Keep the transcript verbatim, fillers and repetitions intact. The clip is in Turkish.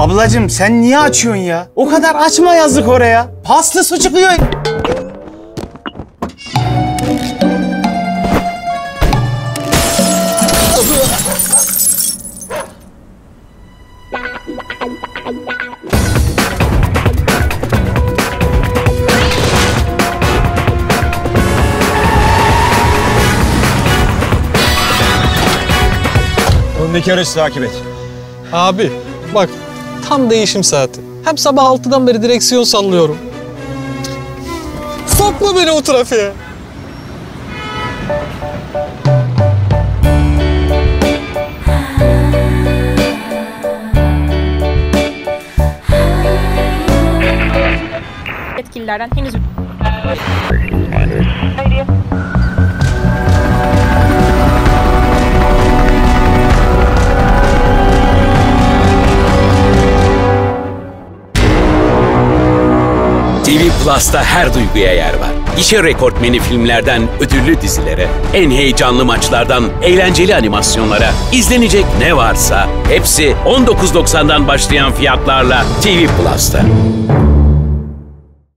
Ablacığım sen niye açıyorsun ya? O kadar açma, yazık oraya. Paslı su çıkıyor. Öndeki aracı takip et. Abi bak tam değişim saati. Hem sabah altıdan beri direksiyon sallıyorum. Sokma beni o trafiğe. Yetkililerden henüz... T V Plus'ta her duyguya yer var. Gişe rekortmeni filmlerden ödüllü dizilere, en heyecanlı maçlardan eğlenceli animasyonlara, izlenecek ne varsa hepsi on dokuz doksandan başlayan fiyatlarla T V Plus'ta.